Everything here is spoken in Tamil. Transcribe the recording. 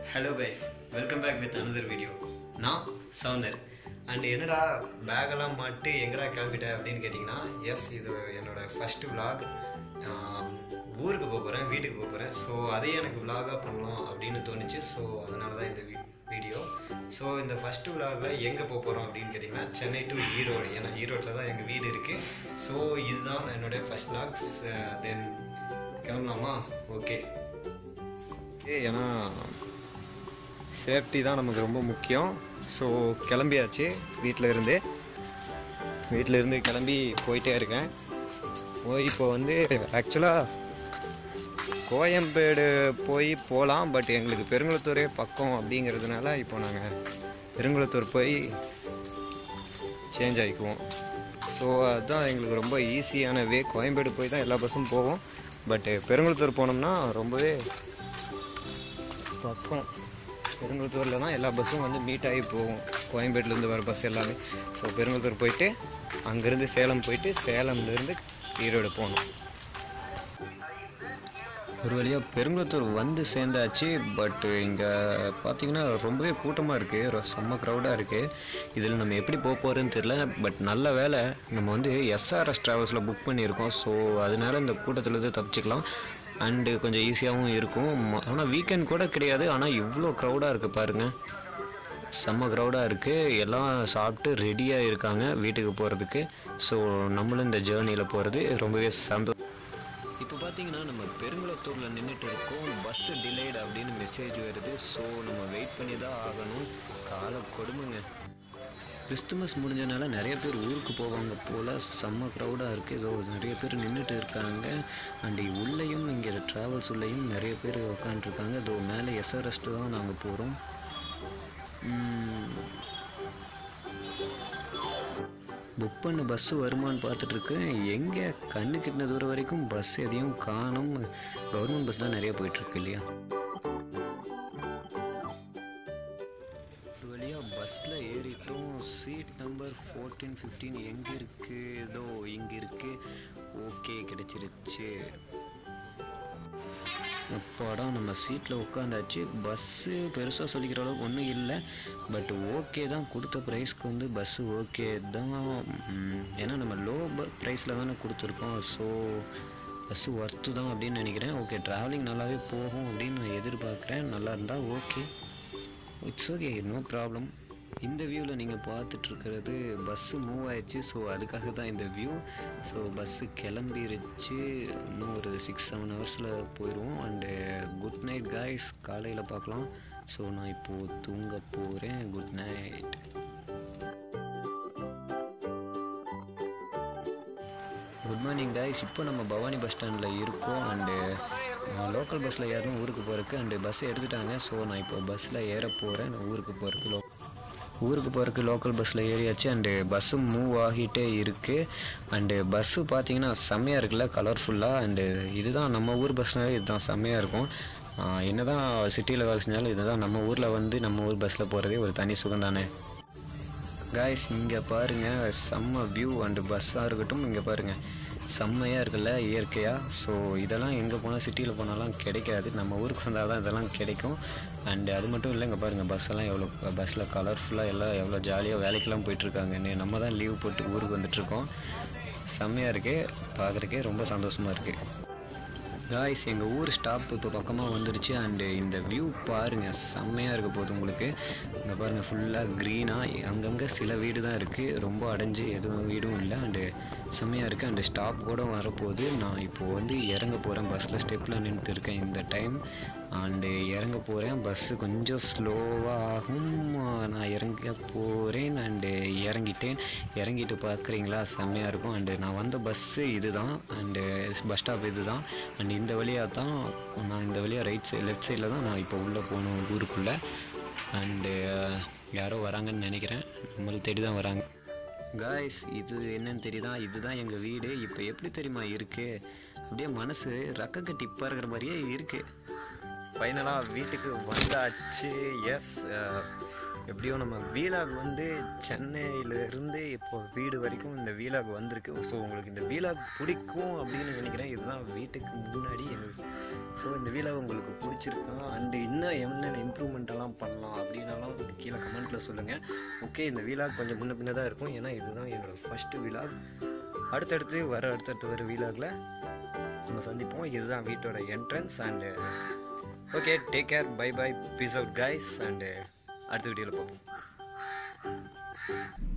Hello guys, welcome back with another video. நான் சவுந்தர் அண்ட் என்னடா பேக்கெல்லாம் மாட்டு எங்கடா கிளம்பிட்டேன் அப்படின்னு கேட்டிங்கன்னா, எஸ் இது என்னோட ஃபர்ஸ்ட் vlog. ஊருக்கு போகிறேன், வீட்டுக்கு போகிறேன். ஸோ அதே எனக்கு vlog-ஆக பண்ணலாம் அப்படின்னு தோணுச்சு. ஸோ அதனால தான் இந்த வீடியோ. ஸோ இந்த ஃபஸ்ட்டு vlog-ல் எங்கே போகிறோம் அப்படின்னு கேட்டிங்கன்னா, சென்னை டு ஈரோடு. ஏன்னா ஈரோட்டில் தான் எங்கள் வீடு இருக்குது. ஸோ இதுதான் என்னுடைய ஃபஸ்ட் vlogs. தென் கிளம்பலாமா? ஓகே. ஏன்னா சேஃப்டி தான் நமக்கு ரொம்ப முக்கியம். ஸோ கிளம்பியாச்சு. வீட்டில் இருந்து கிளம்பி போயிட்டே இருக்கேன். இப்போ வந்து ஆக்சுவலாக கோயம்பேடு போகலாம், பட் எங்களுக்கு பெருங்குளத்தூரே பக்கம் அப்படிங்கிறதுனால இப்போ நாங்கள் பெருங்குளத்தூர் போய் சேஞ்ச் ஆகிக்குவோம். ஸோ அதுதான் எங்களுக்கு ரொம்ப ஈஸியான வே. கோயம்பேடு போய் தான் எல்லா பஸ்ஸும் போவோம், பட்டு பெருங்குளத்தூர் போனோம்னா ரொம்பவே பக்கம். பெருங்குளத்தூரில் தான் எல்லா பஸ்ஸும் வந்து மீட் ஆகி போகும், கோயம்பேட்டிலேருந்து வர பஸ் எல்லாமே. ஸோ பெருங்குளத்தூர் போயிட்டு அங்கேருந்து சேலம் போயிட்டு சேலம்லேருந்து ஈரோடு போகணும். ஒரு வழியாக பெருங்குளத்தூர் வந்து சேர்ந்தாச்சு. பட்டு இங்கே பார்த்திங்கன்னா ரொம்பவே கூட்டமாக இருக்குது, செம்ம க்ரௌடாக இருக்குது. இதில் நம்ம எப்படி போகிறதுன்னு தெரில. பட் நல்ல வேலை நம்ம வந்து எஸ்ஆர்எஸ் ட்ராவல்ஸில் புக் பண்ணியிருக்கோம். ஸோ அதனால இந்த கூட்டத்துலேருந்து தப்பிச்சிக்கலாம். அண்டு கொஞ்சம் ஈஸியாகவும் இருக்கும். ஆனால் வீக்கெண்ட் கூட கிடையாது, ஆனால் இவ்வளோ க்ரௌடாக இருக்குது பாருங்கள். செம்ம க்ரௌடாக இருக்குது. எல்லாம் சாப்பிட்டு ரெடியாக இருக்காங்க வீட்டுக்கு போகிறதுக்கு. ஸோ நம்மளும் இந்த ஜேர்னியில் போகிறது ரொம்பவே சந்தோஷம். இப்போ பார்த்தீங்கன்னா நம்ம பெருங்குளத்தூரில் நின்றுட்டு இருக்கோம். பஸ்ஸு டிலேடு அப்படின்னு மெசேஜ் வருது. ஸோ நம்ம வெயிட் பண்ணி தான் ஆகணும். காலை கொடுமைங்க. கிறிஸ்துமஸ் முடிஞ்சனால நிறைய பேர் ஊருக்கு போவாங்க போல். செம்ம க்ரௌடாக இருக்குது. ஏதோ நிறைய பேர் நின்றுட்டு இருக்காங்க. அண்டு உள்ளேயும் இங்கே ட்ராவல்ஸ் உள்ளேயும் நிறைய பேர் உட்காந்துருக்காங்க. இதோ மேலே எஸ்ஆர்எஸ்ட்டு தான் நாங்கள் போகிறோம். புக் பண்ண பஸ்ஸு வருமானு பார்த்துட்ருக்கேன். எங்கே கண்ணு கிட்டின தூரம் வரைக்கும் பஸ் எதையும் காணும். கவர்மெண்ட் பஸ் தான் நிறைய போயிட்டுருக்கு இல்லையா. ஒரு வழியாக பஸ்ஸில் ஏறிட்டோம். சீட் நம்பர் 14, 15 எங்கே இருக்குது? ஏதோ இங்கே இருக்குது. ஓகே, கிடச்சிருச்சு. அப்பாடம் நம்ம சீட்டில் உட்காந்தாச்சு. பஸ்ஸு பெருசாக சொல்லிக்கிற அளவுக்கு ஒன்றும் இல்லை, பட் ஓகே தான். கொடுத்த ப்ரைஸ்க்கு வந்து பஸ்ஸு ஓகே தான். ஏன்னா நம்ம லோ ப்ரைஸில் தானே கொடுத்துருக்கோம். ஸோ பஸ்ஸு ஒர்த்து தான் அப்படின்னு நினைக்கிறேன். ஓகே, ட்ராவலிங் நல்லாவே போகும் அப்படின்னு நான் எதிர்பார்க்குறேன். நல்லா இருந்தால் okay, it's okay, no problem. இந்த வியூவில் நீங்கள் பார்த்துட்ருக்கிறது பஸ்ஸு மூவ் ஆயிடுச்சு. ஸோ அதுக்காக தான் இந்த வியூ. So bus கிளம்பிருச்சு. இன்னும் ஒரு 6-7 ஹவர்ஸில் போயிடுவோம். அண்டு குட் நைட் காய்ஸ், காலையில் பார்க்கலாம். ஸோ நான் இப்போது தூங்க போகிறேன். Good night. Good morning guys. இப்போ நம்ம பவானி பஸ் ஸ்டாண்டில் இருக்கோம். அண்டு லோக்கல் பஸ்ஸில் ஏறணும் ஊருக்கு போகிறதுக்கு. அண்டு பஸ்ஸை எடுத்துட்டாங்க. ஸோ நான் இப்போ பஸ்ஸில் ஏற போகிறேன். ஊருக்கு போகிறதுக்கு லோக்கல் பஸ்ஸில் ஏறியாச்சு. அண்டு பஸ்ஸு மூவ் ஆகிட்டே இருக்குது. அண்டு பஸ்ஸு பார்த்தீங்கன்னா செம்மையாக இருக்குல்ல, கலர்ஃபுல்லாக. அண்டு இதுதான் நம்ம ஊர் பஸ்னாலே இதுதான் செம்மையாக இருக்கும். என்ன தான் சிட்டியில் வேலை செஞ்சாலும் இதுதான் நம்ம ஊரில் வந்து நம்ம ஊர் பஸ்ஸில் போகிறதே ஒரு தனி சுகம் தானே காய்ஸ். இங்கே பாருங்கள் செம்ம வியூ. அண்டு பஸ்ஸாக இருக்கட்டும், இங்கே பாருங்கள் செம்மையாக இருக்குல்ல இயற்கையாக. ஸோ இதெல்லாம் எங்கே போனால் சிட்டியில் போனாலும் கிடைக்காது, நம்ம ஊருக்கு வந்தால் தான் இதெல்லாம் கிடைக்கும். அண்டு அது மட்டும் இல்லை, இங்கே பாருங்கள் பஸ்ஸெல்லாம் எவ்வளோ, பஸ்ஸில் கலர்ஃபுல்லாக எல்லாம் எவ்வளோ ஜாலியாக வேலைக்கெல்லாம் போயிட்டுருக்காங்க. நம்ம தான் லீவ் போட்டு ஊருக்கு வந்துட்டுருக்கோம். செம்மையாக இருக்குது, பார்க்குறக்கே ரொம்ப சந்தோஷமாக இருக்குது காய்ஸ். எங்கள் ஊர் ஸ்டாப் இப்போ பக்கமாக வந்துடுச்சு. அண்டு இந்த வியூ பாருங்கள் செம்மையாக இருக்க போகுது உங்களுக்கு. இங்கே பாருங்கள் ஃபுல்லாக க்ரீனாக, அங்கங்கே சில வீடு தான் இருக்குது, ரொம்ப அடைஞ்சு எதுவும் வீடும் இல்லை. அண்டு செம்மையாக இருக்குது. அண்டு ஸ்டாப் கூட வரப்போகுது. நான் இப்போது வந்து இறங்க போகிறேன். பஸ்ஸில் ஸ்டெப்பில் நின்றுட்டு இருக்கேன் இந்த டைம். அண்டு இறங்க போகிறேன். பஸ்ஸு கொஞ்சம் ஸ்லோவாக ஆகும். நான் இறங்க போகிறேன். அண்டு இறங்கிட்டு பார்க்குறீங்களா செம்மையாக இருக்கும். அண்டு நான் வந்த பஸ்ஸு இது தான். அண்டு பஸ் ஸ்டாப் இது தான். அண்ட் இந்த வழியாக தான் நான், இந்த வழியாக லெஃப்ட் சைடில் தான் நான் இப்போ உள்ளே போகணும் ஊருக்குள்ளே. அண்டு யாரோ வராங்கன்னு நினைக்கிறேன், நம்மளுக்கு தேடி தான் வராங்க காய்ஸ். இது என்னன்னு தெரியுதா, இதுதான் எங்கள் வீடு. இப்போ எப்படி தெரியுமா இருக்குது, அப்படியே மனசு ரெக்க கட்டி இருக்கிற மாதிரியே இருக்குது. ஃபைனலாக வீட்டுக்கு வந்தாச்சு. எஸ், எப்படியோ நம்ம வீலாக் வந்து சென்னையிலேருந்து இப்போ வீடு வரைக்கும் இந்த வீலாக் வந்திருக்கு. ஸோ உங்களுக்கு இந்த வீலாக் பிடிக்கும் அப்படின்னு நினைக்கிறேன். இதுதான் வீட்டுக்கு முன்னாடி எங்கள் ஸோ இந்த வீலாக் உங்களுக்கு பிடிச்சிருக்கா அண்டு இன்னும் என்னென்ன இம்ப்ரூவ்மெண்ட்டெல்லாம் பண்ணலாம் அப்படின்னாலாம் கீழே கமெண்ட்டில் சொல்லுங்கள். ஓகே, இந்த வீலாக் கொஞ்சம் முன்ன பின்ன தான் இருக்கும், ஏன்னா இதுதான் என்னோடய ஃபஸ்ட்டு வீலாக். அடுத்தடுத்து வர வீலாகில் நம்ம சந்திப்போம். இதுதான் வீட்டோட entrance. And okay, take care, bye bye, peace out guys. And அடுத்த வீடியோவில் பார்ப்போம்.